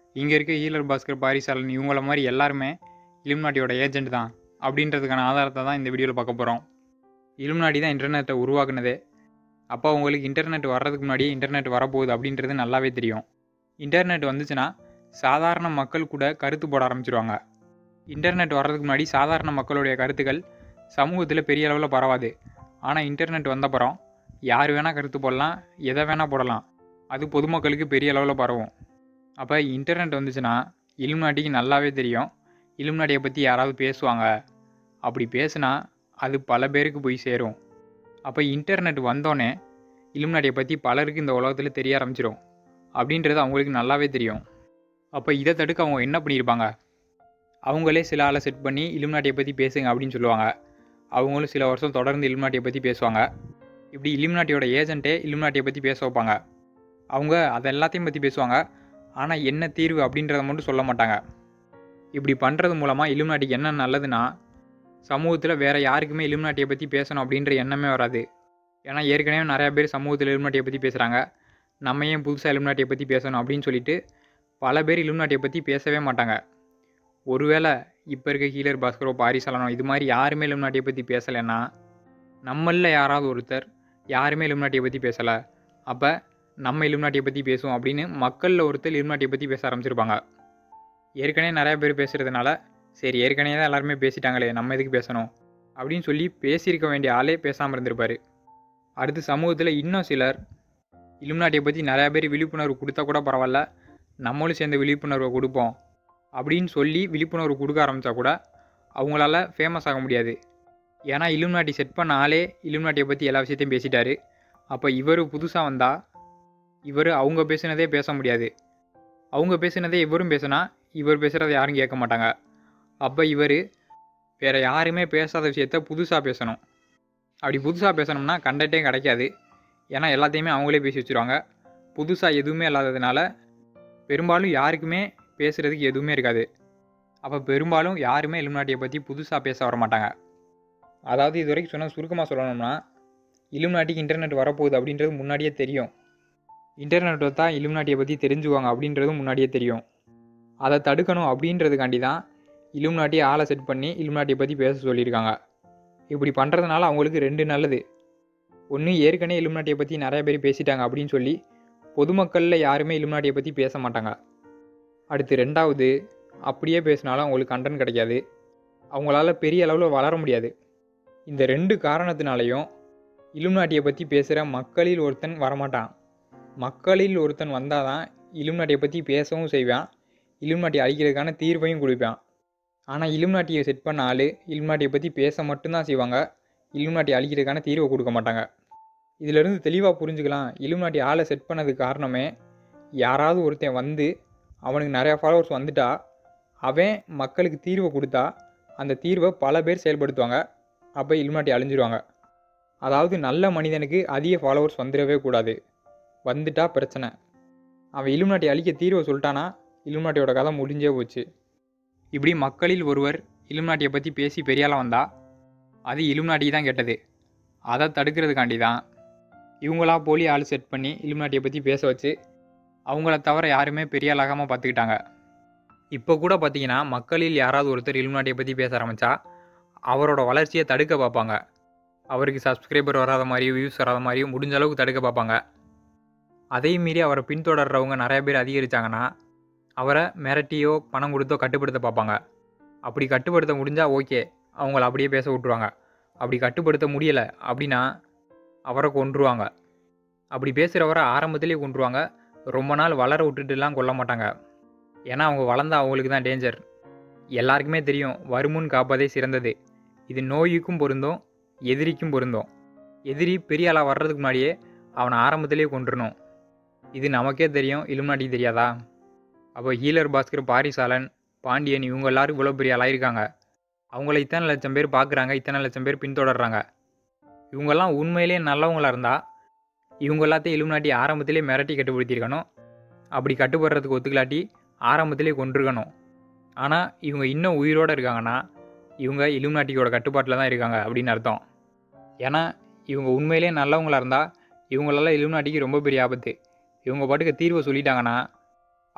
இங்கே இருக்க ஹீலர் பாஸ்கர் பாரி சாலன் இவங்கள மாதிரி எல்லாருமே இலுமினாட்டியோட ஏஜென்ட் தான் அப்படின்றதுக்கான ஆதாரத்தை தான் இந்த வீடியோவில் பார்க்க போகிறோம். இலுமினாட்டி தான் இன்டர்நெட்டை உருவாக்குனதே. அப்போ உங்களுக்கு இன்டர்நெட் வர்றதுக்கு முன்னாடியே இன்டர்நெட் வரப்போகுது அப்படின்றது நல்லாவே தெரியும். இன்டர்நெட் வந்துச்சுன்னா சாதாரண மக்கள் கூட கருத்து போட ஆரம்பிச்சிருவாங்க. இன்டர்நெட் வர்றதுக்கு முன்னாடி சாதாரண மக்களுடைய கருத்துக்கள் சமூகத்தில் பெரிய அளவில் பரவாது. ஆனால் இன்டர்நெட் வந்தப்புறம் யார் வேணால் கருத்து போடலாம், எதை வேணால் போடலாம். அது பொதுமக்களுக்கு பெரிய அளவில் பரவும். அப்போ இன்டர்நெட் வந்துச்சுன்னா இலுமினாட்டிக்கு நல்லாவே தெரியும் இலுமினாட்டியை பற்றி யாராவது பேசுவாங்க. அப்படி பேசுனா அது பல பேருக்கு போய் சேரும். அப்போ இன்டர்நெட் வந்தோடனே இலுமினாட்டியை பற்றி பலருக்கு இந்த உலகத்தில் தெரிய ஆரம்பிச்சிடும் அப்படின்றது அவங்களுக்கு நல்லாவே தெரியும். அப்போ இதை தடுக்க அவங்க என்ன பண்ணியிருப்பாங்க? அவங்களே சில ஆளை செட் பண்ணி இலுமினாட்டியை பற்றி பேசுங்க அப்படின்னு சொல்லுவாங்க. அவங்களும் சில வருஷம் தொடர்ந்து இலுமினாட்டியை பற்றி பேசுவாங்க. இப்படி இலுமினாட்டியோட ஏஜென்ட்டே இலுமினாட்டியை பற்றி பேச வைப்பாங்க. அவங்க அதை எல்லாத்தையும் பற்றி பேசுவாங்க. ஆனால் என்ன தீர்வு அப்படின்றத மட்டும் சொல்ல மாட்டாங்க. இப்படி பண்ணுறது மூலமாக இலுமினாட்டிக்கு என்ன நல்லதுன்னா, சமூகத்தில் வேறு யாருக்குமே இலுமினாட்டியை பற்றி பேசணும் அப்படின்ற எண்ணமே வராது. ஏன்னா ஏற்கனவே நிறையா பேர் சமூகத்தில் இலுமினாட்டியை பற்றி பேசுகிறாங்க. நம்ம ஏன் புதுசாக இலுமினாட்டியை பற்றி பேசணும் அப்படின்னு சொல்லிட்டு பல பேர் இலுமினாட்டியை பற்றி பேசவே மாட்டாங்க. ஒருவேளை இப்போ இருக்க ஹீலர் பாஸ்கரோ பாரி சாலனோ இது மாதிரி யாருமே இலுமினாட்டியை பற்றி பேசலைன்னா, நம்மளில் யாராவது ஒருத்தர் யாருமே இலுமினாட்டியை பற்றி பேசலை, அப்போ நம்ம இலுமினாட்டியை பற்றி பேசுவோம் அப்படின்னு மக்களில் ஒருத்தர் இலுமினாட்டியை பற்றி பேச ஆரம்பிச்சிருப்பாங்க. ஏற்கனவே நிறையா பேர் பேசுகிறதுனால சரி ஏற்கனவே தான் எல்லாருமே பேசிட்டாங்களே, நம்ம எதுக்கு பேசணும் அப்படின்னு சொல்லி பேசியிருக்க வேண்டிய ஆளே பேசாமல் இருந்திருப்பார். அடுத்து சமூகத்தில் இன்னும் சிலர் இலுமினாட்டியை பற்றி நிறையா பேர் விழிப்புணர்வு கொடுத்தா கூட பரவாயில்ல, நம்மளும் சேர்ந்து விழிப்புணர்வை கொடுப்போம் அப்படின்னு சொல்லி விழிப்புணர்வு கொடுக்க ஆரம்பித்தா கூட அவங்களால ஃபேமஸ் ஆக முடியாது. ஏன்னா இலுமினாட்டி செட் பண்ண ஆளே இலுமினாட்டியை பற்றி எல்லா விஷயத்தையும் பேசிட்டாரு. அப்போ இவர் புதுசாக வந்தால் இவர் அவங்க பேசுனதே பேச முடியாது. அவங்க பேசுனதே இவரும் பேசுனா இவர் பேசுகிறத யாரும் கேட்க மாட்டாங்க. அப்போ இவர் வேறு யாருமே பேசாத விஷயத்த புதுசாக பேசணும். அப்படி புதுசாக பேசணும்னா கண்டென்ட்டே கிடைக்காது. ஏன்னா எல்லாத்தையுமே அவங்களே பேசி வச்சுருவாங்க. புதுசாக எதுவுமே இல்லாததுனால பெரும்பாலும் யாருக்குமே பேசுகிறதுக்கு எதுவுமே இருக்காது. அப்போ பெரும்பாலும் யாருமே இலுமினாட்டியை பற்றி புதுசாக பேச வர மாட்டாங்க. அதாவது இது வரைக்கும் சொன்ன சுருக்கமாக சொல்லணும்னா, இலுமினாட்டிக்கு இன்டர்நெட் வரப்போகுது அப்படின்றது முன்னாடியே தெரியும். இன்டர்நெட் தான் இலுமினாட்டியை பற்றி தெரிஞ்சுக்குவாங்க அப்படின்றதும் முன்னாடியே தெரியும். அதை தடுக்கணும் அப்படின்றதுக்காண்டி தான் இலுமினாட்டி ஆளை செட் பண்ணி இலுமினாட்டியை பற்றி பேச சொல்லியிருக்காங்க. இப்படி பண்ணுறதுனால அவங்களுக்கு ரெண்டு நல்லது. ஒன்று, ஏற்கனவே இலுமினாட்டியை பற்றி நிறைய பேர் பேசிட்டாங்க அப்படின்னு சொல்லி பொதுமக்களில் யாருமே இலுமினாட்டியை பற்றி பேச மாட்டாங்க. அடுத்து ரெண்டாவது, அப்படியே பேசினாலும் அவங்களுக்கு கண்டென்ட் கிடைக்காது. அவங்களால பெரிய அளவில் வளர முடியாது. இந்த ரெண்டு காரணத்தினாலையும் இலுமினாட்டியை பற்றி பேசுகிற மக்களில் ஒருத்தன் வரமாட்டான். மக்களில் ஒருத்தன் வந்தால் தான் இலுமினாட்டியை பற்றி பேசவும் செய்வான், இலுமினாட்டி அழிக்கிறதுக்கான தீர்வையும் கொடுப்பான். ஆனால் இலுமினாட்டியை செட் பண்ண ஆள் இலுமினாட்டியை பற்றி பேச மட்டும்தான் செய்வாங்க, இலுமினாட்டி அழிக்கிறதுக்கான தீர்வை கொடுக்க மாட்டாங்க. இதிலிருந்து தெளிவாக புரிஞ்சுக்கலாம், இலுமினாட்டி ஆளை செட் பண்ணதுக்கு காரணமே யாராவது ஒருத்தன் வந்து அவனுக்கு நிறையா ஃபாலோவர்ஸ் வந்துட்டா அவன் மக்களுக்கு தீர்வை கொடுத்தா அந்த தீர்வை பல பேர் செயல்படுத்துவாங்க. அப்போ இலுமினாட்டி அழிஞ்சிருவாங்க. அதாவது நல்ல மனிதனுக்கு அதிக ஃபாலோவர்ஸ் வந்துடவே கூடாது. வந்துட்டா பிரச்சனை. அவன் இலுமினாட்டி அழிக்க தீர்வை சொல்லிட்டானா இலுமினாட்டியோட கதை முடிஞ்சே போச்சு. இப்படி மக்களில் ஒருவர் இலுமினாட்டியை பற்றி பேசி பெரியாளாக வந்தால் அது இலுமினாட்டி தான் கெட்டது. அதை தடுக்கிறதுக்காண்டி தான் இவங்களா போலி ஆள் செட் பண்ணி இலுமினாட்டியை பற்றி பேச வச்சு அவங்கள தவிர யாருமே பெரிய ஆளாகாமல் பார்த்துக்கிட்டாங்க. இப்போ கூட பார்த்தீங்கன்னா மக்களில் யாராவது ஒருத்தர் இலுமினாட்டியை பற்றி பேச ஆரம்பித்தா அவரோட வளர்ச்சியை தடுக்க பார்ப்பாங்க. அவருக்கு சப்ஸ்கிரைபர் வராத மாதிரியும் வியூஸ் வராத மாதிரியும் முடிஞ்ச அளவுக்கு தடுக்க பார்ப்பாங்க. அதையும் மீறி அவரை பின்தொடர்றவங்க நிறைய பேர் அதிகரித்தாங்கன்னா அவரை மிரட்டியோ பணம் கொடுத்தோ கட்டுப்படுத்த பார்ப்பாங்க. அப்படி கட்டுப்படுத்த முடிஞ்சால் ஓகே, அவங்கள அப்படியே பேச விட்ருவாங்க. அப்படி கட்டுப்படுத்த முடியலை அப்படின்னா அவரை கொன்றுவாங்க. அப்படி பேசுகிறவரை ஆரம்பத்திலே கொன்றுவாங்க. ரொம்ப நாள் வளர விட்டுட்டுலாம் கொல்ல மாட்டாங்க. ஏன்னா அவங்க வளர்ந்தால் அவங்களுக்கு தான் டேஞ்சர். எல்லாருக்குமே தெரியும் வருமுன் காப்பதே சிறந்தது. இது நோய்க்கும் பொருந்தும், எதிரிக்கும் பொருந்தும். எதிரி பெரிய ஆளாக வர்றதுக்கு முன்னாடியே அவனை ஆரம்பத்திலே கொன்றுணும். இது நமக்கே தெரியும், இலுமினாட்டிக்கு தெரியாதா? அப்போ ஹீலர் பாஸ்கர், பாரி சாலன், பாண்டியன் இவங்க எல்லாரும் இவ்வளோ பெரிய ஆளாயிருக்காங்க. அவங்கள இத்தனை லட்சம் பேர் பார்க்குறாங்க, இத்தனை லட்சம் பேர் பின்தொடர்றாங்க. இவங்கெல்லாம் உண்மையிலே நல்லவங்களாக இருந்தால் இவங்க எல்லாத்தையும் இலுமினாட்டி ஆரம்பத்திலே மிரட்டி கட்டுப்படுத்தியிருக்கணும். அப்படி கட்டுப்படுறதுக்கு ஒத்துக்கலாட்டி ஆரம்பத்திலே கொண்டிருக்கணும். ஆனால் இவங்க இன்னும் உயிரோடு இருக்காங்கன்னா இவங்க இலுமினாட்டியோட கட்டுப்பாட்டில் தான் இருக்காங்க அப்படின்னு அர்த்தம். ஏன்னா இவங்க உண்மையிலே நல்லவங்களாக இருந்தால் இவங்களால இலுமினாட்டிக்கு ரொம்ப பெரிய ஆபத்து. இவங்க பாட்டுக்கு தீர்வை சொல்லிட்டாங்கன்னா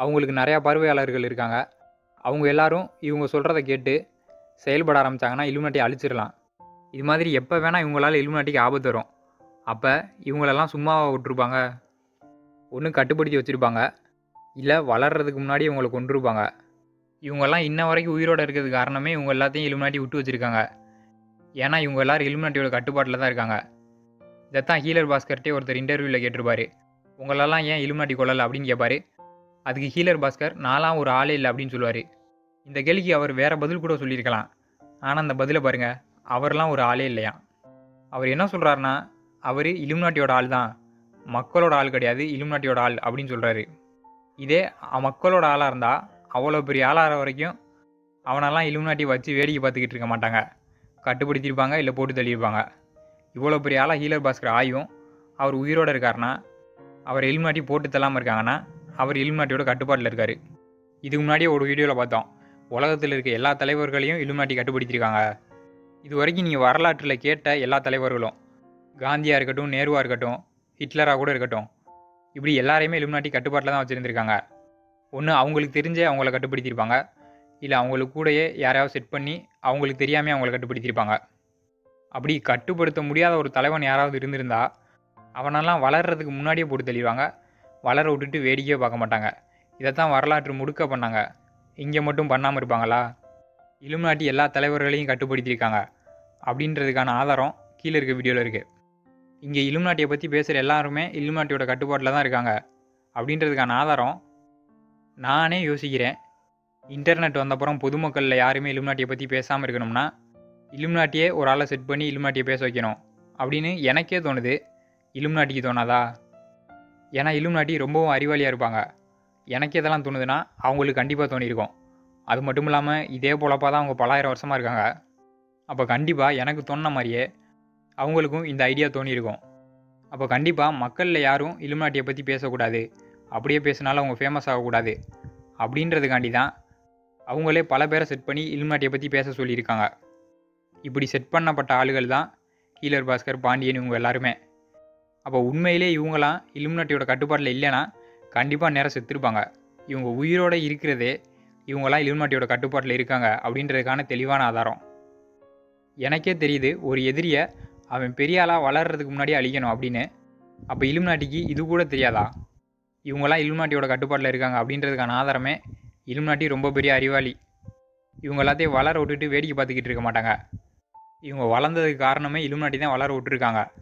அவங்களுக்கு நிறையா பார்வையாளர்கள் இருக்காங்க. அவங்க எல்லாரும் இவங்க சொல்கிறத கேட்டு செயல்பட ஆரம்பித்தாங்கன்னா இல்லுமினாட்டியை அழிச்சிடலாம். இது மாதிரி எப்போ வேணால் இவங்களால் இல்லுமினாட்டிக்கு ஆபத்து வரும். அப்போ இவங்களெல்லாம் சும்மாவா விட்டுருப்பாங்க? ஒன்று கட்டுப்படுத்தி வச்சுருப்பாங்க, இல்லை வளர்கிறதுக்கு முன்னாடி இவங்களை கொன்றுருப்பாங்க. இவங்கெல்லாம் இன்ன வரைக்கும் உயிரோடு இருக்கிறதுக்கு காரணமே இவங்க எல்லாத்தையும் இல்லுமினாட்டி விட்டு வச்சுருக்காங்க. ஏன்னா இவங்க எல்லோரும் இல்லுமினாட்டியோட கட்டுப்பாட்டில் தான் இருக்காங்க. இதைத்தான் ஹீலர் பாஸ்கர்ட்டே ஒருத்தர் இன்டர்வியூவில் கேட்டிருப்பாரு. உங்களெல்லாம் ஏன் இல்லுமினாட்டி கொள்ளலை அப்படின்னு கேட்பாரு. அதுக்கு ஹீலர் பாஸ்கர் நான்லாம் ஒரு ஆளே இல்லை அப்படின்னு சொல்லுவார். இந்த கேள்விக்கு அவர் வேறு பதில் கூட சொல்லியிருக்கலாம். ஆனால் அந்த பதிலை பாருங்கள், அவர்லாம் ஒரு ஆளே இல்லையா. அவர் என்ன சொல்கிறாருன்னா, அவர் இல்லுமினாட்டியோட ஆள் தான், மக்களோட ஆள் கிடையாது, இல்லுமினாட்டியோட ஆள் அப்படின்னு சொல்கிறாரு. இதே மக்களோட ஆளாக இருந்தால் அவ்வளோ பெரிய ஆளாகிற வரைக்கும் அவனெல்லாம் இல்லுமினாட்டி வச்சு வேடிக்கை பார்த்துக்கிட்டு இருக்க மாட்டாங்க. கட்டுப்படுத்தியிருப்பாங்க, இல்லை போட்டு தள்ளியிருப்பாங்க. இவ்வளோ பெரிய ஆளாக ஹீலர் பாஸ்கர் ஆயும் அவர் உயிரோடு இருக்காருன்னா, அவர் இல்லுமினாட்டி போட்டு தள்ளாமல் இருக்காங்கன்னா அவர் இல்லுமினாட்டியோட கட்டுப்பாட்டில் இருக்கார். இதுக்கு முன்னாடியே ஒரு வீடியோவில் பார்த்தோம், உலகத்தில் இருக்க எல்லா தலைவர்களையும் இல்லுமினாட்டி கட்டுப்படுத்தியிருக்காங்க. இது வரைக்கும் நீங்கள் வரலாற்றில் கேட்ட எல்லா தலைவர்களும், காந்தியாக இருக்கட்டும், நேருவாக இருக்கட்டும், ஹிட்லராக கூட இருக்கட்டும், இப்படி எல்லாரையுமே இல்லுமினாட்டி கட்டுப்பாட்டில் தான் வச்சுருந்துருக்காங்க. ஒன்று அவங்களுக்கு தெரிஞ்சே அவங்கள கட்டுப்படுத்தியிருப்பாங்க, இல்லை அவங்களுக்கு கூடயே யாரையாவது செட் பண்ணி அவங்களுக்கு தெரியாமல் அவங்கள கட்டுப்படுத்தியிருப்பாங்க. அப்படி கட்டுப்படுத்த முடியாத ஒரு தலைவன் யாராவது இருந்திருந்தா அவனெல்லாம் வளர்கிறதுக்கு முன்னாடியே போட்டு தள்ளிடுவாங்க, வளர விட்டுட்டு வேடிக்கையே பார்க்க மாட்டாங்க. இதைத்தான் வரலாற்று முழுக்க பண்ணாங்க. இங்கே மட்டும் பண்ணாமல் இருப்பாங்களா? இல்லுமினாட்டி எல்லா தலைவர்களையும் கட்டுப்படுத்தியிருக்காங்க அப்படின்றதுக்கான ஆதாரம் கீழே இருக்க வீடியோவில் இருக்குது. இங்கே இல்லுமினாட்டியை பற்றி பேசுகிற எல்லாருமே இல்லுமினாட்டியோட கட்டுப்பாட்டில் தான் இருக்காங்க அப்படின்றதுக்கான ஆதாரம் நானே யோசிக்கிறேன். இன்டர்நெட் வந்தப்புறம் பொதுமக்களில் யாருமே இல்லுமினாட்டியை பற்றி பேசாமல் இருக்கணும்னா இல்லுமினாட்டியே ஒரு ஆளை செட் பண்ணி இல்லுமினாட்டியை பேச வைக்கணும் அப்படின்னு எனக்கே தோணுது. இல்லுமினாட்டிக்கு தோணாதா? ஏன்னா இல்லுமினாட்டி ரொம்பவும் அறிவாளியாக இருப்பாங்க. எனக்கு இதெல்லாம் தோணுதுன்னா அவங்களுக்கு கண்டிப்பாக தோணியிருக்கும். அது மட்டும் இல்லாமல் இதே போலப்பா தான் அவங்க பலாயிரம் வருஷமாக இருக்காங்க. அப்போ கண்டிப்பாக எனக்கு தோணுன மாதிரியே அவங்களுக்கும் இந்த ஐடியா தோணியிருக்கும். அப்போ கண்டிப்பாக மக்களில் யாரும் இல்லுமினாட்டியை பற்றி பேசக்கூடாது, அப்படியே பேசினாலும் அவங்க ஃபேமஸ் ஆகக்கூடாது அப்படின்றதுக்காண்டி தான் அவங்களே பல பேரை செட் பண்ணி இல்லுமினாட்டியை பற்றி பேச சொல்லியிருக்காங்க. இப்படி செட் பண்ணப்பட்ட ஆளுகள் தான் ஹீலர் பாஸ்கர், பாண்டியன், இவங்க எல்லாருமே. அப்போ உண்மையிலே இவங்களாம் இல்லுமினாட்டியோட கட்டுப்பாட்டில் இல்லைன்னா கண்டிப்பாக நேரம் செத்துருப்பாங்க. இவங்க உயிரோடு இருக்கிறதே இவங்களாம் இல்லுமினாட்டியோட கட்டுப்பாட்டில் இருக்காங்க அப்படின்றதுக்கான தெளிவான ஆதாரம். எனக்கே தெரியுது, ஒரு எதிரியை அவன் பெரிய ஆளாக வளர்கிறதுக்கு முன்னாடியே அழிக்கணும் அப்படின்னு. அப்போ இல்லுமினாட்டிக்கு இது கூட தெரியாதா? இவங்களாம் இல்லுமினாட்டியோட கட்டுப்பாட்டில் இருக்காங்க அப்படின்றதுக்கான ஆதாரமே இல்லுமினாட்டி ரொம்ப பெரிய அறிவாளி. இவங்க எல்லாத்தையும் வளர விட்டுட்டு வேடிக்கை பார்த்துக்கிட்டு இருக்க மாட்டாங்க. இவங்க வளர்ந்ததுக்கு காரணமே இல்லுமினாட்டி தான் வளர விட்டுருக்காங்க.